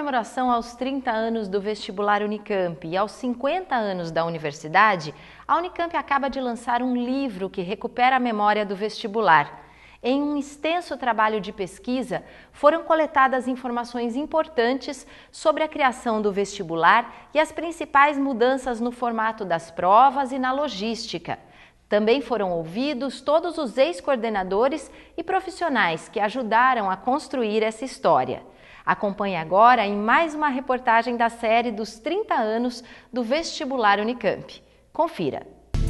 comemoração aos 30 anos do vestibular Unicamp e aos 50 anos da universidade, a Unicamp acaba de lançar um livro que recupera a memória do vestibular. Em um extenso trabalho de pesquisa, foram coletadas informações importantes sobre a criação do vestibular e as principais mudanças no formato das provas e na logística. Também foram ouvidos todos os ex-coordenadores e profissionais que ajudaram a construir essa história. Acompanhe agora em mais uma reportagem da série dos 30 anos do vestibular Unicamp. Confira.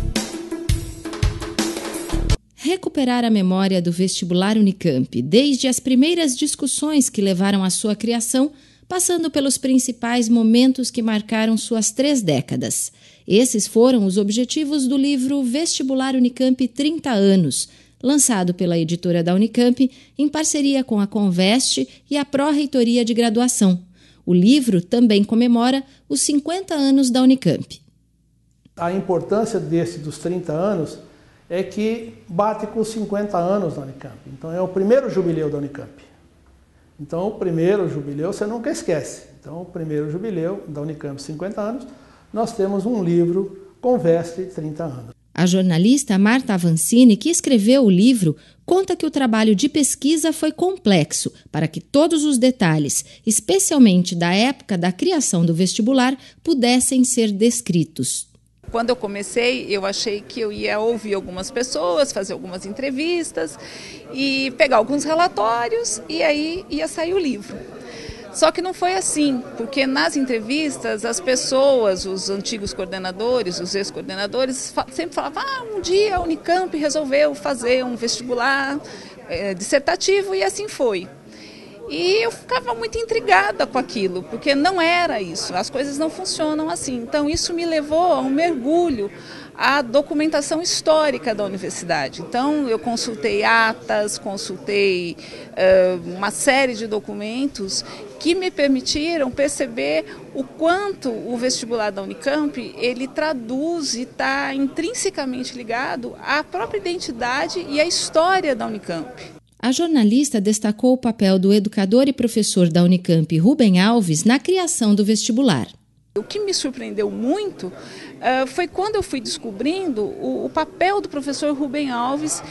Recuperar a memória do vestibular Unicamp, desde as primeiras discussões que levaram à sua criação, passando pelos principais momentos que marcaram suas 3 décadas. Esses foram os objetivos do livro Vestibular Unicamp 30 anos, lançado pela editora da Unicamp em parceria com a Conveste e a Pró-Reitoria de Graduação. O livro também comemora os 50 anos da Unicamp. A importância dos 30 anos é que bate com os 50 anos da Unicamp. Então é o primeiro jubileu da Unicamp. Então o primeiro jubileu você nunca esquece. Então o primeiro jubileu da Unicamp, 50 anos, nós temos um livro Conveste 30 anos. A jornalista Marta Avancini, que escreveu o livro, conta que o trabalho de pesquisa foi complexo para que todos os detalhes, especialmente da época da criação do vestibular, pudessem ser descritos. Quando eu comecei, eu achei que eu ia ouvir algumas pessoas, fazer algumas entrevistas e pegar alguns relatórios e aí ia sair o livro. Só que não foi assim, porque nas entrevistas as pessoas, os antigos coordenadores, os ex-coordenadores, sempre falavam: um dia a Unicamp resolveu fazer um vestibular dissertativo e assim foi. E eu ficava muito intrigada com aquilo, porque não era isso, as coisas não funcionam assim. Então isso me levou a um mergulho à documentação histórica da universidade. Então eu consultei atas, consultei uma série de documentos que me permitiram perceber o quanto o vestibular da Unicamp ele traduz e está intrinsecamente ligado à própria identidade e à história da Unicamp. A jornalista destacou o papel do educador e professor da Unicamp, Rubem Alves, na criação do vestibular. O que me surpreendeu muito foi quando eu fui descobrindo o papel do professor Rubem Alves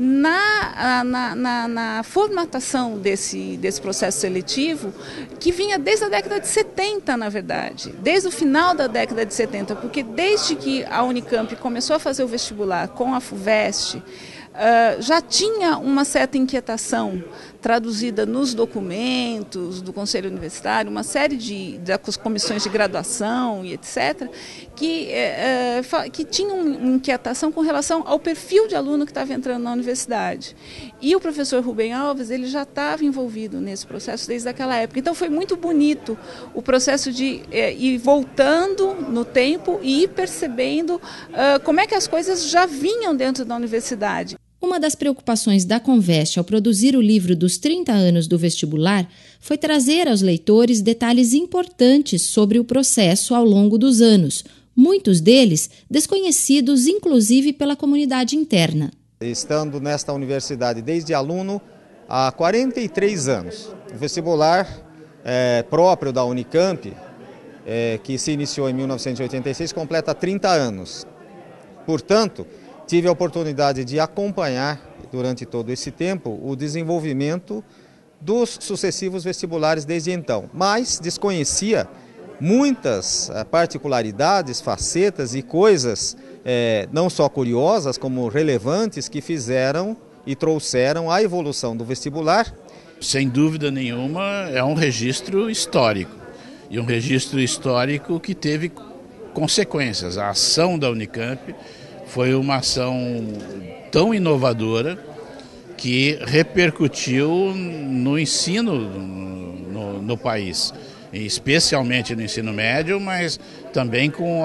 na formatação desse processo seletivo, que vinha desde a década de 70, na verdade, desde o final da década de 70, porque desde que a Unicamp começou a fazer o vestibular com a FUVEST, já tinha uma certa inquietação traduzida nos documentos do Conselho Universitário, uma série das comissões de graduação e etc., que tinham uma inquietação com relação ao perfil de aluno que estava entrando na universidade. E o professor Rubem Alves ele já estava envolvido nesse processo desde aquela época. Então foi muito bonito o processo de ir voltando no tempo e ir percebendo como é que as coisas já vinham dentro da universidade. Uma das preocupações da Conveste ao produzir o livro dos 30 anos do vestibular foi trazer aos leitores detalhes importantes sobre o processo ao longo dos anos, muitos deles desconhecidos inclusive pela comunidade interna. Estando nesta universidade desde aluno há 43 anos, o vestibular próprio da Unicamp, que se iniciou em 1986, completa 30 anos. Portanto, tive a oportunidade de acompanhar, durante todo esse tempo, o desenvolvimento dos sucessivos vestibulares desde então, mas desconhecia muitas particularidades, facetas e coisas não só curiosas, como relevantes, que fizeram e trouxeram a evolução do vestibular. Sem dúvida nenhuma, é um registro histórico, e um registro histórico que teve consequências. A ação da Unicamp foi uma ação tão inovadora que repercutiu no ensino no país, especialmente no ensino médio, mas também com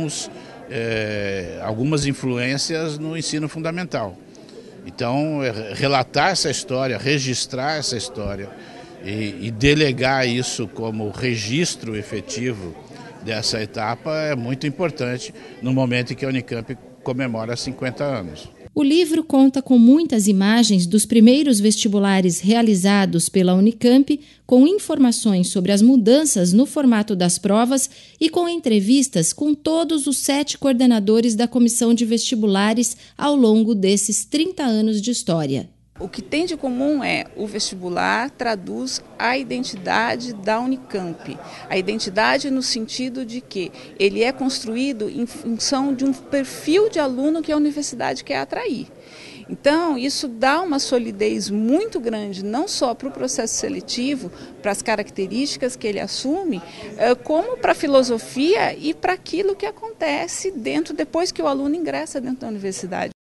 algumas influências no ensino fundamental. Então, relatar essa história, registrar essa história e delegar isso como registro efetivo dessa etapa é muito importante no momento em que a Unicamp comemora 50 anos. O livro conta com muitas imagens dos primeiros vestibulares realizados pela Unicamp, com informações sobre as mudanças no formato das provas e com entrevistas com todos os 7 coordenadores da comissão de vestibulares ao longo desses 30 anos de história. O que tem de comum é o vestibular traduz a identidade da Unicamp. A identidade no sentido de que ele é construído em função de um perfil de aluno que a universidade quer atrair. Então, isso dá uma solidez muito grande, não só para o processo seletivo, para as características que ele assume, como para a filosofia e para aquilo que acontece depois que o aluno ingressa dentro da universidade.